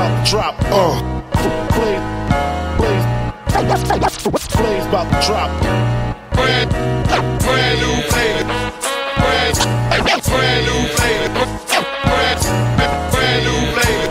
about to drop. Blaze about to drop. Brand new flavor. Brand new flavor. Brand new flavor.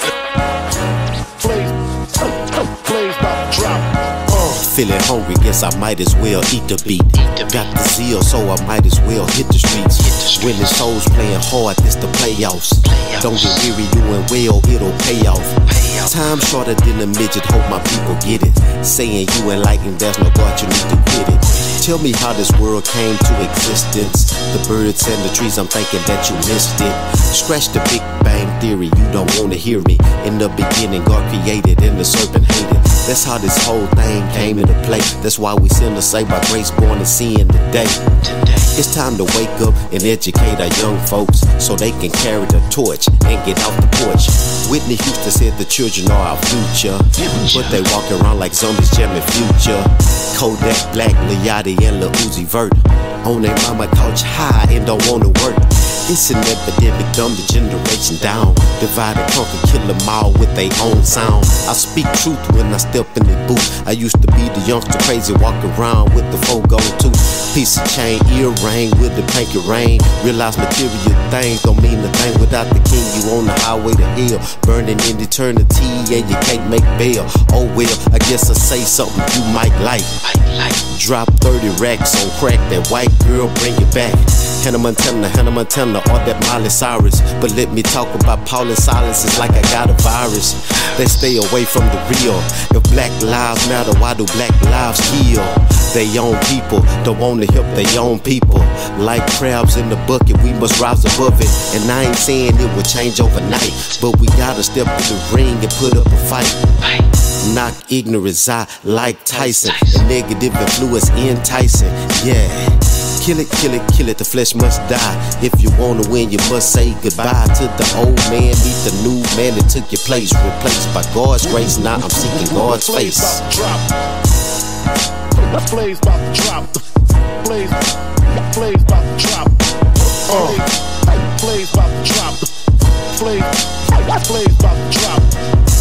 Blaze about to drop. Feeling hungry, guess I might as well eat the beat. Got the zeal, so I might as well hit the streets. Winning souls playing hard, this the playoffs. Don't get weary, doing well, it'll pay off. Time shorter than a midget, hope my people get it. Saying you enlightened, there's no God, you need to quit it. Tell me how this world came to existence. The birds and the trees, I'm thinking that you missed it. Scratch the Big Bang Theory, you don't wanna hear me. In the beginning, God created and the serpent hated. That's how this whole thing came into play. That's why we sinners saved by grace, born and seeing the day. It's time to wake up and educate our young folks so they can carry the torch and get off the porch. Whitney Houston said the children are our future, but they walk around like zombies jamming Future. Kodak Black, Lil Yachty and Lil Uzi Vert on their mama couch high and don't wanna work. It's an epidemic, dumb the generation down. Divide and conquer, kill them all with their own sound. I speak truth when I step in the booth. I used to be the youngster crazy, walk around with the 4-gold tooth. Piece of chain, earring with the pinky ring. Realize material things don't mean a thing without the king. You on the highway to hell, burning in eternity and you can't make bail. Oh well, I guess I say something you might like. Drop 30 racks on crack, that white girl bring it back. Hannah Montana, or that Miley Cyrus. But let me talk about Paul and Silas, it's like I got a virus. They stay away from the real. If black lives matter, why do black lives kill? They own people, don't wanna help their own people. Like crabs in the bucket, we must rise above it. And I ain't saying it will change overnight, but we gotta step in the ring and put up a fight. Knock ignorance out like Tyson, and negative influence enticing, yeah. Kill it, the flesh must die. If you wanna win, you must say goodbye to the old man, meet the new man that took your place. Replaced by God's grace, now I'm seeking God's face. Blaze about to drop. Blaze about to drop. Blaze about to drop. Blaze about to drop.